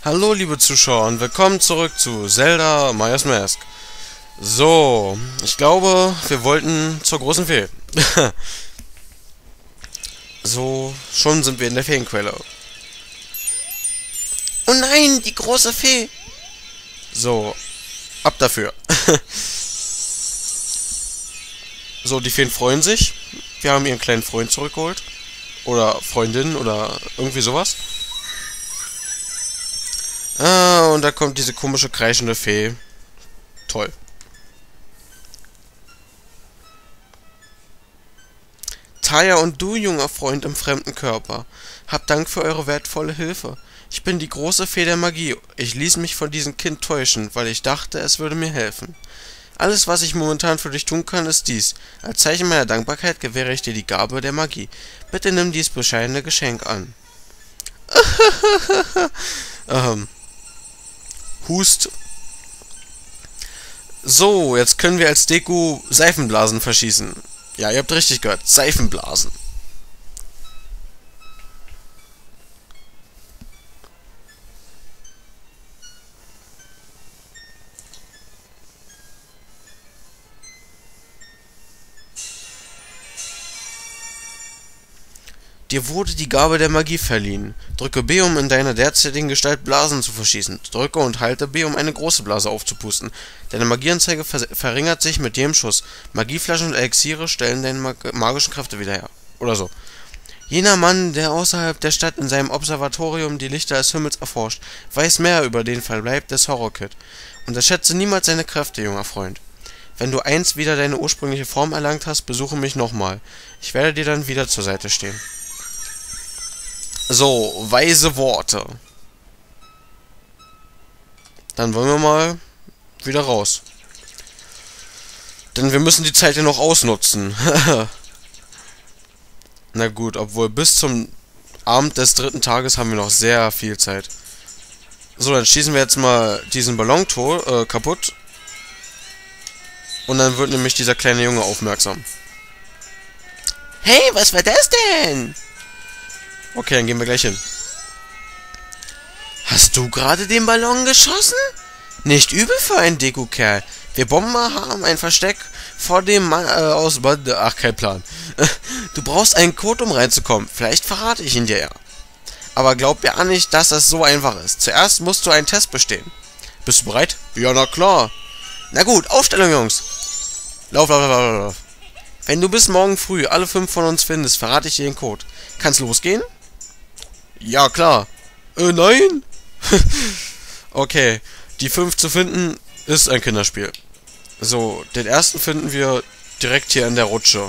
Hallo liebe Zuschauer und willkommen zurück zu Zelda Majora's Mask. So, ich glaube, wir wollten zur großen Fee. So, schon sind wir in der Feenquelle. Oh nein, die große Fee! So, ab dafür. So, die Feen freuen sich. Wir haben ihren kleinen Freund zurückgeholt. Oder Freundin oder irgendwie sowas. Ah, und da kommt diese komische kreischende Fee. Toll. Taya und du, junger Freund im fremden Körper. Habt Dank für eure wertvolle Hilfe. Ich bin die große Fee der Magie. Ich ließ mich von diesem Kind täuschen, weil ich dachte, es würde mir helfen. Alles, was ich momentan für dich tun kann, ist dies. Als Zeichen meiner Dankbarkeit gewähre ich dir die Gabe der Magie. Bitte nimm dies bescheidene Geschenk an. Hust. So, jetzt können wir als Deko Seifenblasen verschießen. Ja, ihr habt richtig gehört. Seifenblasen. Dir wurde die Gabe der Magie verliehen. Drücke B, um in deiner derzeitigen Gestalt Blasen zu verschießen. Drücke und halte B, um eine große Blase aufzupusten. Deine Magieanzeige verringert sich mit jedem Schuss. Magieflaschen und Elixiere stellen deine magischen Kräfte wieder her. Oder so. Jener Mann, der außerhalb der Stadt in seinem Observatorium die Lichter des Himmels erforscht, weiß mehr über den Verbleib des Horror-Kid. Unterschätze niemals seine Kräfte, junger Freund. Wenn du einst wieder deine ursprüngliche Form erlangt hast, besuche mich nochmal. Ich werde dir dann wieder zur Seite stehen. So, weise Worte. Dann wollen wir mal wieder raus. Denn wir müssen die Zeit ja noch ausnutzen. Na gut, obwohl bis zum Abend des 3. Tages haben wir noch sehr viel Zeit. So, dann schießen wir jetzt mal diesen Ballon kaputt. Und dann wird nämlich dieser kleine Junge aufmerksam. Hey, was war das denn? Okay, dann gehen wir gleich hin. Hast du gerade den Ballon geschossen? Nicht übel für einen Deko-Kerl. Wir Bomber haben ein Versteck vor dem Mann aus... Ach, kein Plan. Du brauchst einen Code, um reinzukommen. Vielleicht verrate ich ihn dir ja. Aber glaub ja nicht, dass das so einfach ist. Zuerst musst du einen Test bestehen. Bist du bereit? Ja, na klar. Na gut, Aufstellung, Jungs. Lauf, lauf, lauf, lauf, lauf. Wenn du bis morgen früh alle 5 von uns findest, verrate ich dir den Code. Kann's losgehen? Ja, klar. Nein? Okay. Die 5 zu finden, ist ein Kinderspiel. So, den ersten finden wir direkt hier in der Rutsche.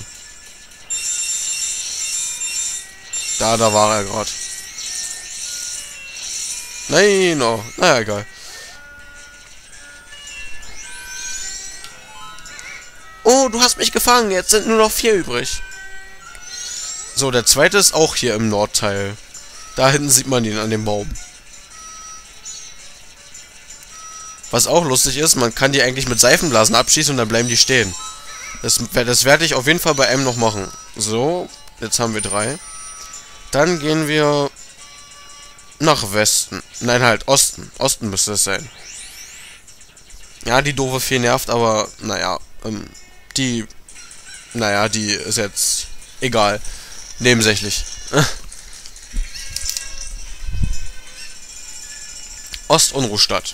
Da war er gerade. Nein, oh. Naja, egal. Oh, du hast mich gefangen. Jetzt sind nur noch 4 übrig. So, der zweite ist auch hier im Nordteil. Da hinten sieht man ihn an dem Baum. Was auch lustig ist, man kann die eigentlich mit Seifenblasen abschießen und dann bleiben die stehen. Das werde ich auf jeden Fall bei einem noch machen. So, jetzt haben wir 3. Dann gehen wir nach Westen. Nein, halt, Osten. Osten müsste es sein. Ja, die doofe Fee nervt, aber, naja, die ist jetzt egal. Nebensächlich. Ostunruhstadt.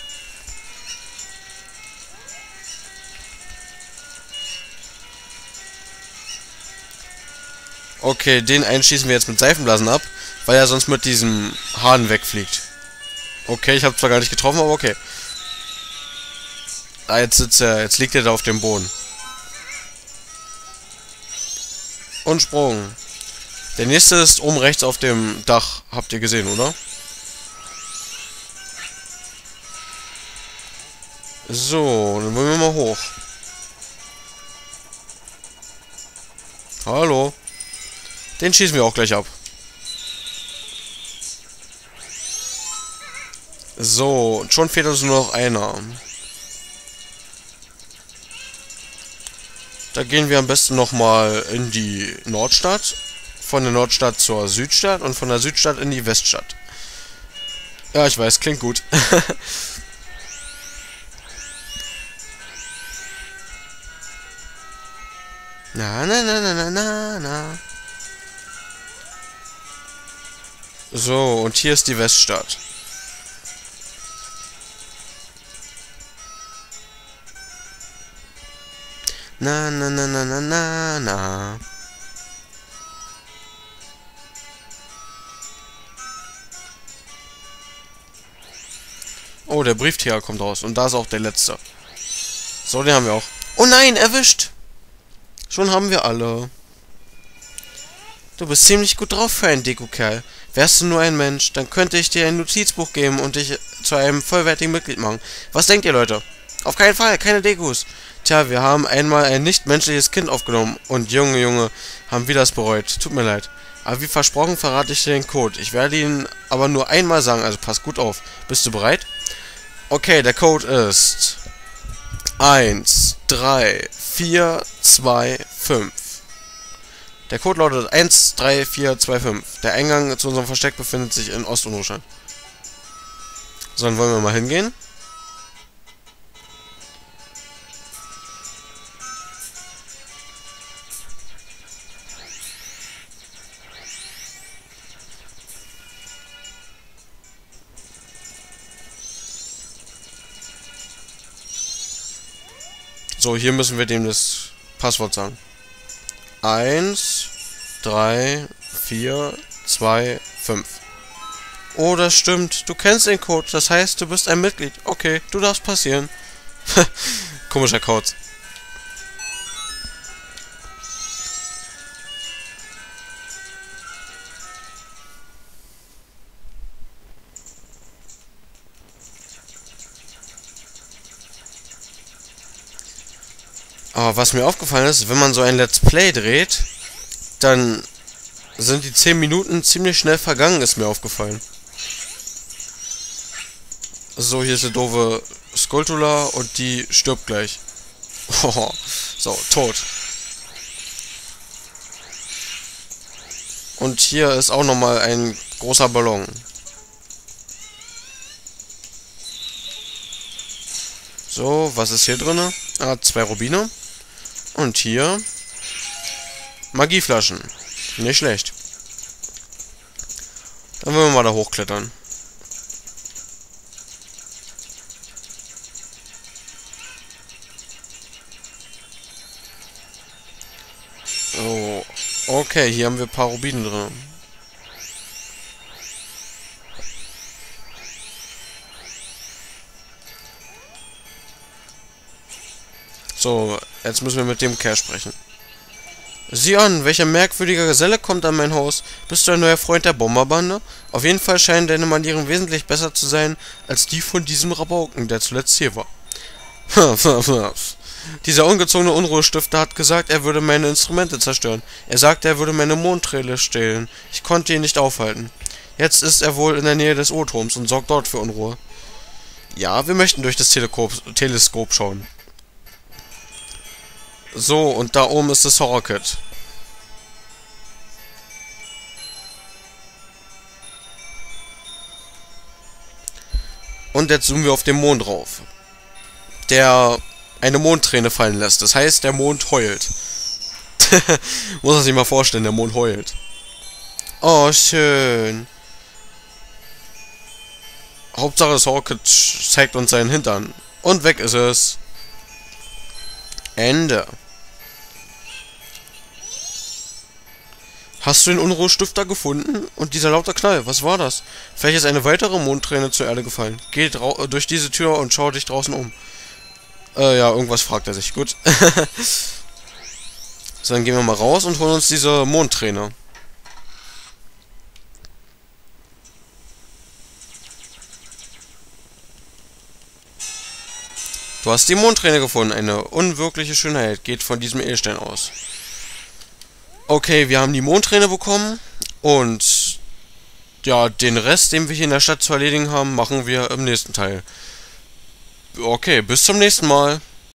Okay, den einschießen wir jetzt mit Seifenblasen ab, weil er sonst mit diesem Hahn wegfliegt. Okay, ich habe zwar gar nicht getroffen, aber okay. Ah, jetzt liegt er da auf dem Boden. Und Sprung. Der nächste ist oben rechts auf dem Dach. Habt ihr gesehen, oder? So, dann wollen wir mal hoch. Hallo. Den schießen wir auch gleich ab. So, und schon fehlt uns nur noch einer. Da gehen wir am besten nochmal in die Nordstadt. Von der Nordstadt zur Südstadt und von der Südstadt in die Weststadt. Ja, ich weiß, klingt gut. Na, na, na, na, na, na, na. So, und hier ist die Weststadt. Na, na, na, na, na, na, na. Oh, der Briefträger kommt raus. Und da ist auch der letzte. So, den haben wir auch. Oh nein, erwischt! Schon haben wir alle. Du bist ziemlich gut drauf für einen Deko-Kerl. Wärst du nur ein Mensch, dann könnte ich dir ein Notizbuch geben und dich zu einem vollwertigen Mitglied machen. Was denkt ihr, Leute? Auf keinen Fall, keine Dekos. Tja, wir haben einmal ein nichtmenschliches Kind aufgenommen und Junge, haben wir das bereut. Tut mir leid. Aber wie versprochen verrate ich dir den Code. Ich werde ihn aber nur einmal sagen, also pass gut auf. Bist du bereit? Okay, der Code ist 1, 3, 4, 2, 5. Der Code lautet 1, 3, 4, 2, 5. Der Eingang zu unserem Versteck befindet sich in Ost-Unruhstein. So, dann wollen wir mal hingehen. So, hier müssen wir dem das Passwort sagen. 1, 3, 4, 2, 5. Oh, das stimmt. Du kennst den Code. Das heißt, du bist ein Mitglied. Okay, du darfst passieren. Komischer Code. Aber was mir aufgefallen ist, wenn man so ein Let's Play dreht, dann sind die 10 Minuten ziemlich schnell vergangen, ist mir aufgefallen. So, hier ist eine doofe Skulltula und die stirbt gleich. So, tot. Und hier ist auch nochmal ein großer Ballon. So, was ist hier drin? Ah, 2 Rubine. Und hier Magieflaschen. Nicht schlecht. Dann wollen wir mal da hochklettern. Oh, okay, hier haben wir ein paar Rubinen drin. So, jetzt müssen wir mit dem Kerl sprechen. Sieh an, welcher merkwürdiger Geselle kommt an mein Haus. Bist du ein neuer Freund der Bomberbande? Auf jeden Fall scheinen deine Manieren wesentlich besser zu sein, als die von diesem Rabauken, der zuletzt hier war. Dieser ungezogene Unruhestifter hat gesagt, er würde meine Instrumente zerstören. Er sagte, er würde meine Mondträne stehlen. Ich konnte ihn nicht aufhalten. Jetzt ist er wohl in der Nähe des O-Turms und sorgt dort für Unruhe. Ja, wir möchten durch das Teleskop schauen. So, und da oben ist das Horror-Kit. Und jetzt zoomen wir auf den Mond drauf. Der eine Mondträne fallen lässt. Das heißt, der Mond heult. Muss man sich mal vorstellen, der Mond heult. Oh, schön. Hauptsache, das Horror-Kit zeigt uns seinen Hintern. Und weg ist es. Ende. Hast du den Unruhestifter gefunden? Und dieser laute Knall, was war das? Vielleicht ist eine weitere Mondträne zur Erde gefallen. Geh durch diese Tür und schau dich draußen um. Ja, irgendwas fragt er sich. Gut. So, dann gehen wir mal raus und holen uns diese Mondträne. Du hast die Mondträne gefunden. Eine unwirkliche Schönheit geht von diesem Edelstein aus. Okay, wir haben die Mondträne bekommen. Und ja, den Rest, den wir hier in der Stadt zu erledigen haben, machen wir im nächsten Teil. Okay, bis zum nächsten Mal.